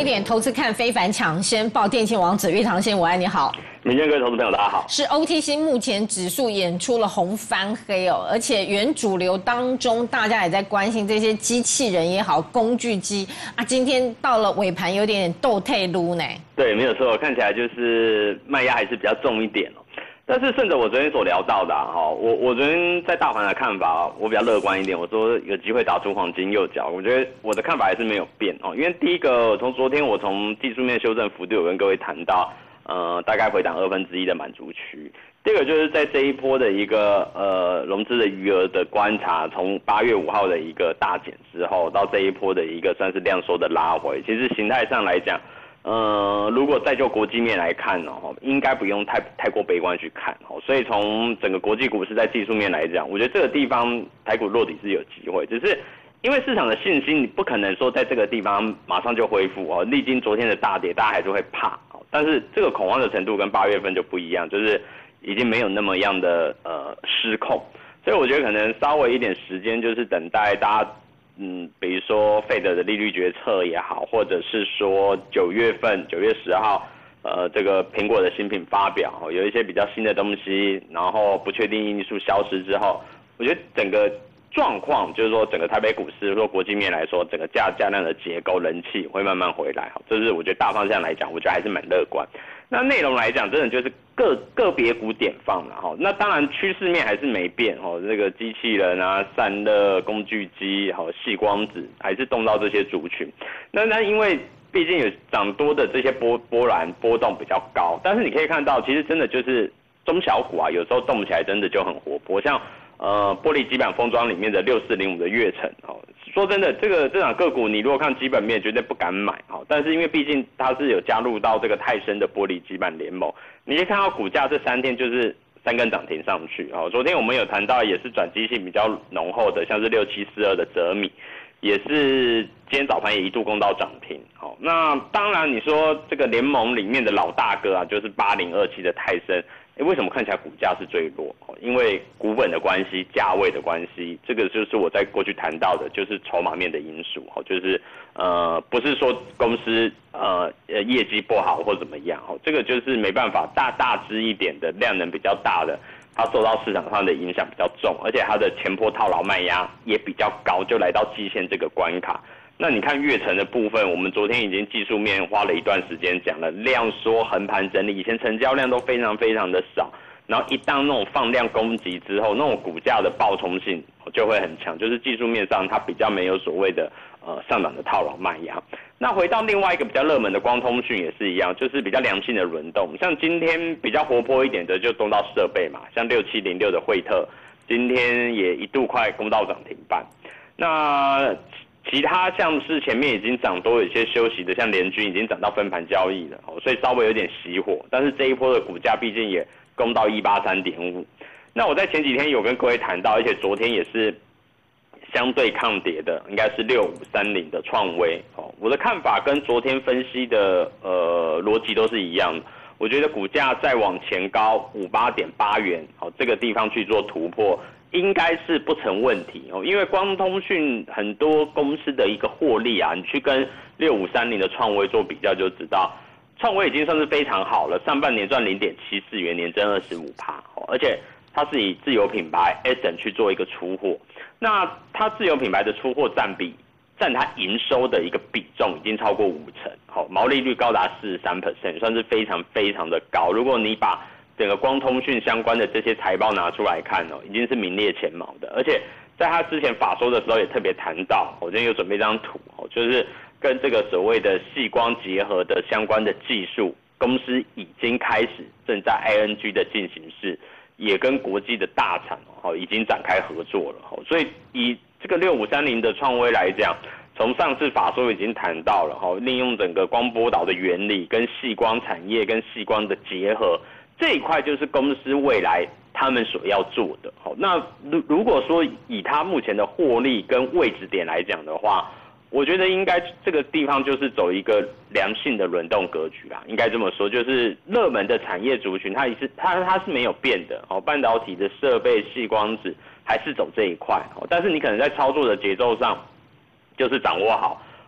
一点投资看非凡抢先报电信王子岳堂先，我爱你好。 民间各位投资朋友大家好。 是 OTC 目前指数演出了红翻黑哦，而且原主流当中大家也在关心这些机器人也好，工具机啊，今天到了尾盘有点倒退撸呢。对， 没有错，看起来就是卖压还是比较重一点哦。但是顺着我昨天所聊到的我昨天在大盘的看法我比较乐观一点，我说有机会打出黄金右脚，我觉得我的看法还是没有变哦。因为第一个，从昨天我从技术面修正幅度有跟各位谈到，大概回档1/2的满足区。第二个就是在这一波的一个融资的余额的观察，从8月5号的一个大减之后，到这一波的一个算是量缩的拉回，其实形态上来讲。如果再就国际面来看应该不用太过悲观去看所以从整个国际股市在技术面来讲，我觉得这个地方台股落底是有机会，只是因为市场的信心，你不可能说在这个地方马上就恢复历经昨天的大跌，大家还是会怕但是这个恐慌的程度跟8月份就不一样，就是已经没有那么样的失控，所以我觉得可能稍微一点时间，就是等待大家。比如说Fed的利率决策也好，或者是说9月10号，这个苹果的新品发表，有一些比较新的东西，然后不确定因素消失之后，我觉得整个状况就是说整个台北股市，说国际面来说，整个价量的结构人气会慢慢回来，这是我觉得大方向来讲，我觉得还是蛮乐观。那内容来讲，真的就是个别股点放了那当然趋势面还是没变这个机器人啊、散热、工具机、矽光子还是动到这些族群。那因为毕竟有涨多的这些波动比较高，但是你可以看到，其实真的就是中小股有时候动起来真的就很活泼，像玻璃基板封装里面的6405的月成说真的，这档个股你如果看基本面绝对不敢买但是因为毕竟它是有加入到这个泰森的玻璃基板联盟，你可以看到股价这3天就是3根涨停上去昨天我们有谈到也是转机性比较浓厚的，像是6742的泽米，也是今天早盘也一度攻到涨停那当然你说这个联盟里面的老大哥就是8027的泰森。为什么看起来股价是最弱？因为股本的关系、价位的关系，这个就是我在过去谈到的，就是筹码面的因素就是不是说公司业绩不好或怎么样这个就是没办法，大只一点的量能比较大的，它受到市场上的影响比较重，而且它的前波套牢卖压也比较高，就来到季线这个关卡。那你看月成的部分，我们昨天已经技术面花了一段时间讲了，量缩横盘整理，以前成交量都非常非常的少，然后一旦那种放量攻击之后，那种股价的爆冲性就会很强，就是技术面上它比较没有所谓的上涨的套牢卖压。那回到另外一个比较热门的光通讯也是一样，就是比较良性的轮动，像今天比较活泼一点的就动到设备嘛，像6706的惠特，今天也一度快攻到涨停板。那其他像是前面已经涨多，有些休息的，像联军已经涨到分盘交易了所以稍微有点熄火，但是这一波的股价毕竟也攻到183.5。那我在前几天有跟各位谈到，而且昨天也是相对抗跌的，应该是6530的创威我的看法跟昨天分析的逻辑都是一样的。我觉得股价再往前高58.8元这个地方去做突破，应该是不成问题因为光通讯很多公司的一个获利你去跟6530的创威做比较就知道，创威已经算是非常好了，上半年赚0.74元，年增25%而且它是以自有品牌 Essence 去做一个出货，那它自有品牌的出货占它营收的一个比重已经超过50%毛利率高达43%，算是非常非常的高。如果你把整个光通讯相关的这些财报拿出来看已经是名列前茅的，而且在他之前法说的时候也特别谈到，我今天有准备一张图就是跟这个所谓的矽光结合的相关的技术，公司已经开始正在 ING 的进行式，也跟国际的大厂已经展开合作了所以以这个6530的创威来讲，从上次法说已经谈到了利用整个光波导的原理跟矽光产业跟矽光的结合，这一块就是公司未来他们所要做的那如果说以他目前的获利跟位置点来讲的话，我觉得应该这个地方就是走一个良性的轮动格局应该这么说，就是热门的产业族群它是没有变的半导体的设备、矽光子还是走这一块但是你可能在操作的节奏上就是掌握好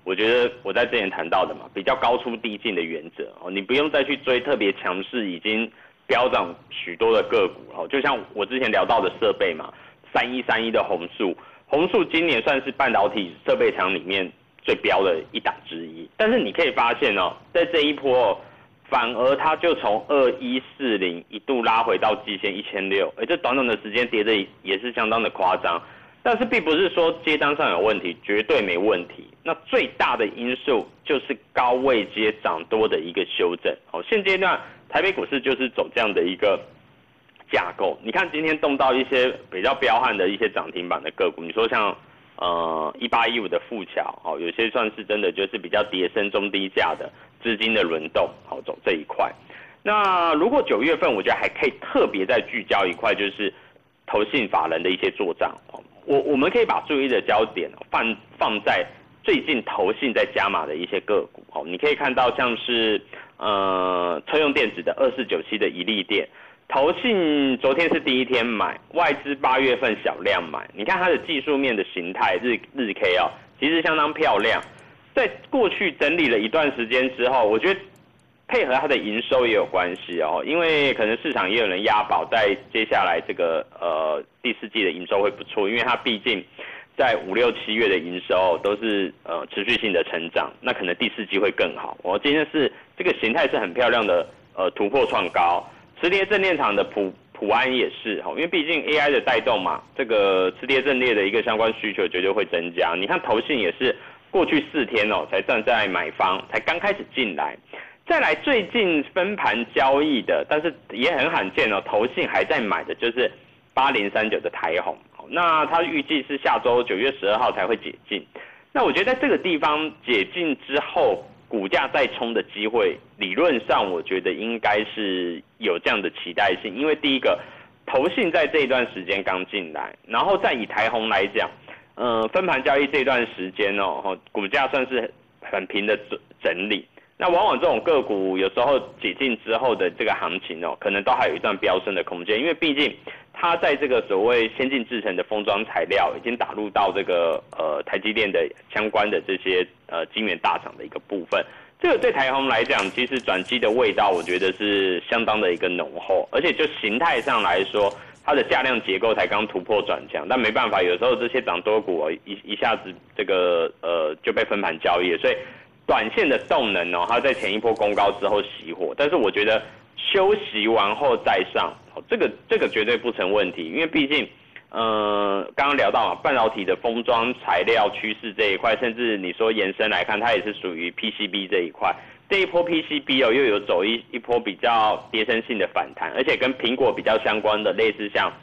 我觉得我在之前谈到的嘛，比较高出低进的原则哦，你不用再去追特别强势已经飙涨许多的个股哦，就像我之前聊到的设备嘛，3131的宏塑今年算是半导体设备厂里面最飙的一档之一，但是你可以发现哦，在这一波反而它就从2140一度拉回到季线1600，这短短的时间跌的也是相当的夸张。但是并不是说接单上有问题，绝对没问题。那最大的因素就是高位接涨多的一个修正。好，现阶段台北股市就是走这样的一个架构。你看今天动到一些比较彪悍的一些涨停板的个股，你说像1815的富桥，好，有些算是真的就是比较跌升中低价的资金的轮动，好走这一块。那如果9月份，我觉得还可以特别再聚焦一块，就是投信法人的一些做账。我们可以把注意的焦点放在最近投信在加码的一些个股哦，你可以看到像是车用电子的2497的一利电，投信昨天是第一天买，外资8月份小量买，你看它的技术面的形态日 K 哦，其实相当漂亮，在过去整理了一段时间之后，我觉得配合它的营收也有关系哦，因为可能市场也有人押宝，在接下来这个第4季的营收会不错，因为它毕竟在5、6、7月的营收都是持续性的成长，那可能第4季会更好。我今天是这个形态是很漂亮的突破创高，磁碟阵列厂的普安也是因为毕竟 AI 的带动嘛，这个磁碟阵列的一个相关需求绝对会增加。你看投信也是过去4天才站在买方，才刚开始进来。再来最近分盘交易的，但是也很罕见投信还在买的就是8039的台宏，那它预计是下周9月12号才会解禁。那我觉得在这个地方解禁之后，股价再冲的机会，理论上我觉得应该是有这样的期待性，因为第一个，投信在这一段时间刚进来，然后再以台宏来讲，分盘交易这段时间股价算是很平的整理。那往往这种个股有时候解禁之后的这个行情可能都还有一段飙升的空间，因为毕竟它在这个所谓先进制程的封装材料已经打入到这个台积电的相关的这些晶圆大厂的一个部分。这个对台宏来讲，其实转机的味道我觉得是相当的一个浓厚，而且就形态上来说，它的价量结构才刚突破转强，但没办法，有时候这些涨多股一下子这个就被分盘交易了，所以短线的动能它在前一波攻高之后熄火，但是我觉得休息完后再上，这个绝对不成问题，因为毕竟刚刚聊到嘛，半导体的封装材料趋势这一块，甚至你说延伸来看，它也是属于 PCB 这一块。这一波 PCB 又有走一波比较跌升性的反弹，而且跟苹果比较相关的，类似像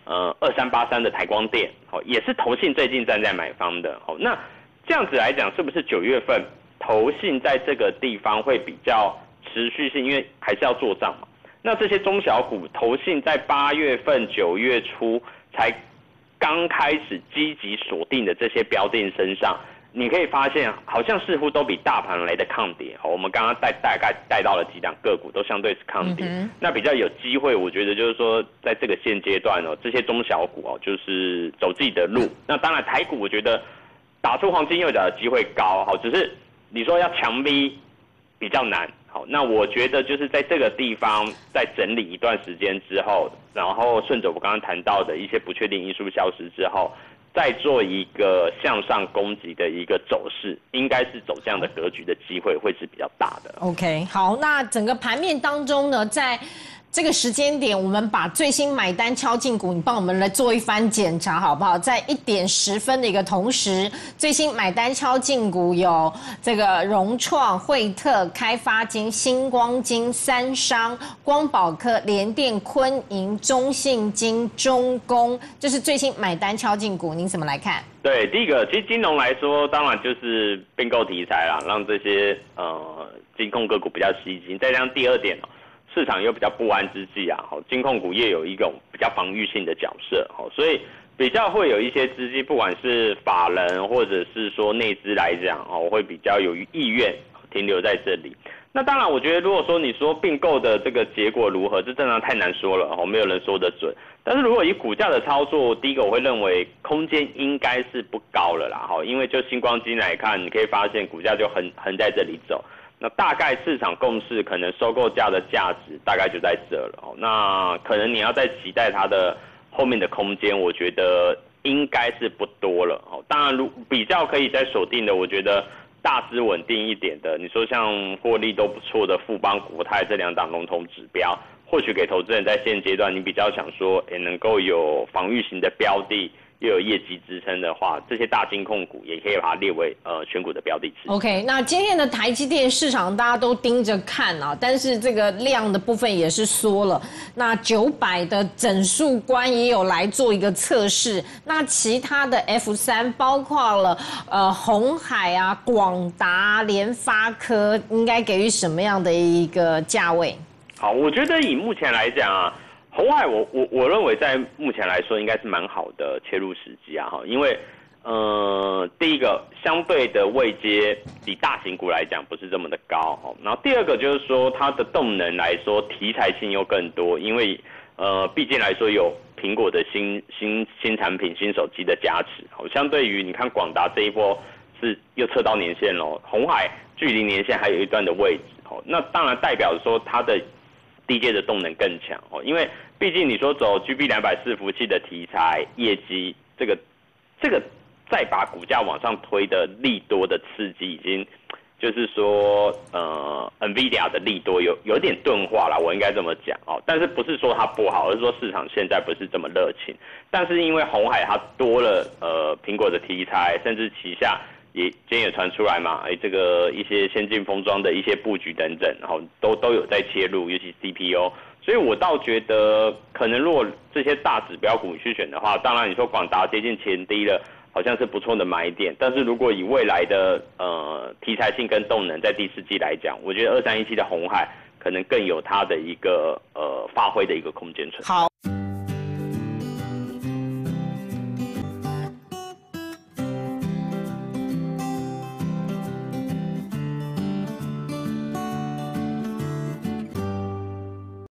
2383的台光电，也是投信最近站在买方的。那这样子来讲，是不是9月份投信在这个地方会比较持续性，因为还是要做账嘛。那这些中小股投信在8月份、9月初才刚开始积极锁定的这些标的身上，你可以发现好像似乎都比大盘来的抗跌。我们刚刚大概带到了几档个股都相对是抗跌，那比较有机会，我觉得就是说在这个现阶段这些中小股就是走自己的路。那当然台股我觉得打出黄金右脚的机会高，只是你说要强逼比较难。好，那我觉得就是在这个地方在整理一段时间之后，然后顺着我刚刚谈到的一些不确定因素消失之后，再做一个向上攻击的一个走势，应该是走这样的格局的机会会是比较大的。 OK， 好，那整个盘面当中呢，在这个时间点，我们把最新买单敲进股，你帮我们来做一番检查好不好？在1点10分的一个同时，最新买单敲进股有这个融创、惠特、开发金、星光金、三商、光宝科、联电、坤银、中信金、中工，这是最新买单敲进股，您怎么来看？ 对，第一个，其实金融来说，当然就是并购题材啦，让这些金控个股比较吸睛。再加上第二点市场又比较不安之际金控股业有一种比较防御性的角色，所以比较会有一些资金，不管是法人或者是说内资来讲会比较有意愿停留在这里。 那当然，我觉得如果说你说并购的这个结果如何，这真的太难说了，没有人说得准。但是如果以股价的操作，第一个我会认为空间应该是不高了啦，因为就星光金来看，你可以发现股价就横在这里走。那大概市场共识可能收购价的价值大概就在这了，那可能你要再期待它的后面的空间，我觉得应该是不多了。当然比较可以再锁定的，我觉得大致稳定一点的，你说像获利都不错的富邦、国泰这2档龙头指标，或许给投资人在现阶段你比较想说，能够有防御型的标的，又有业绩支撑的话，这些大金控股也可以把它列为选股的标的之一。 OK， 那今天的台积电市场大家都盯着看啊，但是这个量的部分也是缩了。那900的整数关也有来做一个测试。那其他的 F3 包括了鸿海啊、广达、联发科，应该给予什么样的一个价位？ 好，我觉得以目前来讲啊。鸿海我认为在目前来说应该是蛮好的切入时机啊，因为第一个相对的位阶比大型股来讲不是这么的高，然后第二个就是说它的动能来说题材性又更多，因为毕竟来说有苹果的新产品新手机的加持，相对于你看广达这一波是又测到年线咯，鸿海距离年线还有一段的位置，那当然代表说它的低阶的动能更强，因为毕竟你说走 GB200伺服器的题材业绩，这个再把股价往上推的利多的刺激，已经就是说NVIDIA 的利多有点钝化了，我应该这么讲，但是不是说它不好，而是说市场现在不是这么热情。但是因为鸿海它多了苹果的题材，甚至旗下今天也传出来嘛，这个一些先进封装的一些布局等等，然后都有在切入，尤其 CPU， 所以我倒觉得可能如果这些大指标股去选的话，当然你说广达接近前低了，好像是不错的买点，但是如果以未来的题材性跟动能在第4季来讲，我觉得2317的鸿海可能更有它的一个发挥的一个空间存在。 好。